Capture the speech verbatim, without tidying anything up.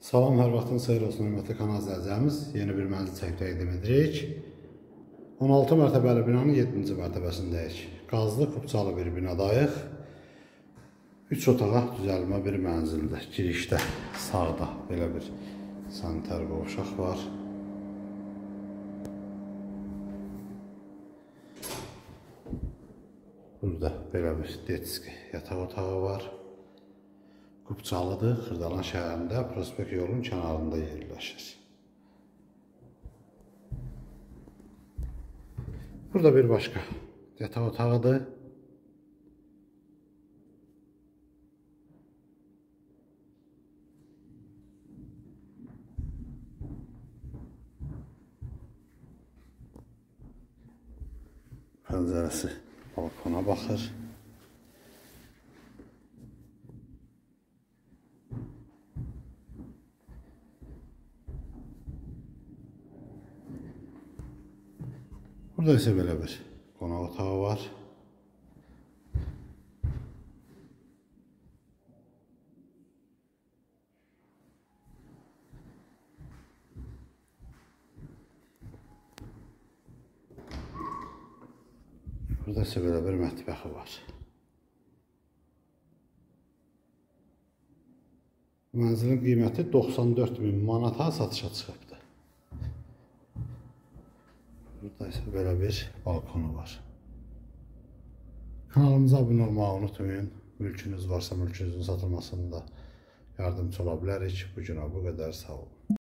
Salam, hər vaxtınız xeyir olsun, hörmətli kanal izləyicilərimiz. Yeni bir mənzil çəkib təqdim edirik. on altı mərtəbəli binanın yeddinci mərtəbəsindəyik. Qazlı, kubçalı bir binadayıq. üç otağa düzəlmə bir mənzildir. Girişdə, sağda belə bir sanitar qovşaq var. Burada belə bir detski yataq otağı var. Kubçalıdır, Xırdalan şəhərində, Prospekt yolun kənarında yerləşir. Burada bir başqa yataq otağıdır. Pəncərəsi balkona baxır. Burada isə belə bir qonaq otağı var. Burada isə belə bir mətbəxi var. Mənzilin qiyməti doxsan dörd min manata satışa çıxıbdır. Burada isə belə bir balkonu var. Kanalımıza abunə olmağı unutmayın. Mülkünüz varsa mülkünüzün satılmasında yardımcı ola bilərik. Bu günə bu qədər, sağ olun.